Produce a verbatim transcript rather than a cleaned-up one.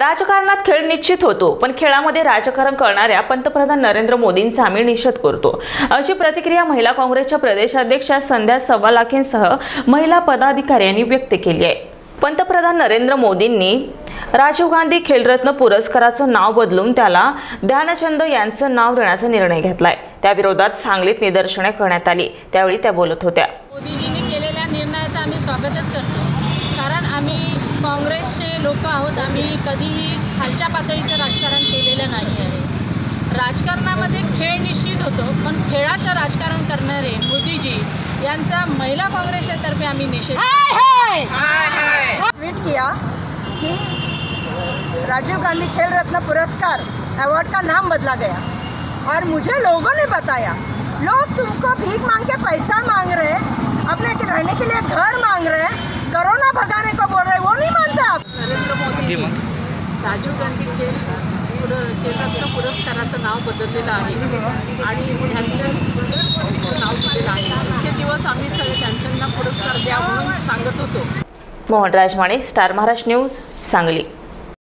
राजकारणात खेळ निश्चित होतो, पण खेळामध्ये राजकारण करणाऱ्या पंतप्रधान नरेंद्र मोदींचा आम्ही निषेध करतो, अशी प्रतिक्रिया महिला काँग्रेसच्या प्रदेशाध्यक्षा संध्या सव्वालाखेंसह महिला पदाधिकाऱ्यांनी व्यक्त केली आहे। पंतप्रधान नरेंद्र मोदींनी राजीव गांधी खेलरत्न पुरस्काराचं नाव बदलून त्याला ध्यानचंद यांचं नाव देण्याचा निर्णय घेतलाय। त्या विरोधात सांगलीत निदर्शने करण्यात आली, त्यावेळी त्या बोलत होत्या। मोदीजींनी केलेल्या निर्णयाचं आम्ही स्वागतच करतो, कारण आम्ही काँग्रेसचे लोक आहोत। आम्ही कधीही खालच्या पातळीचं राजकारण केलेलं नाही आहे। राजकारणामध्ये खेळ निश्चित होतो, पण खेळाचं राजकारण करणारे मोदीजी यांचा महिला काँग्रेसतर्फे आम्ही निषेध ट्वीट किया कि राजीव गांधी खेल रत्न पुरस्कार अवार्ड का नाम बदला गया और मुझे लोगों ने बताया, लोग तुमको भीख मांग के पैसा मांग रहे हैं, अपने के रहने के लिए घर मांग रहे हैं, कोरोना भगाने को बोल रहे हैं, वो नहीं मानते आप। नरेंद्र मोदी राजीव गांधी खेल खेलरत्न पुरस्काराचं नाव बदललेलं आहे आणि ध्यानचंद नाव दिलेलं आहे। इतके दिवस आम्ही सगळे ध्यानचंदना पुरस्कार द्या म्हणून सांगत होतो। Mohan Rajmane, star Maharashtra news, Sangli.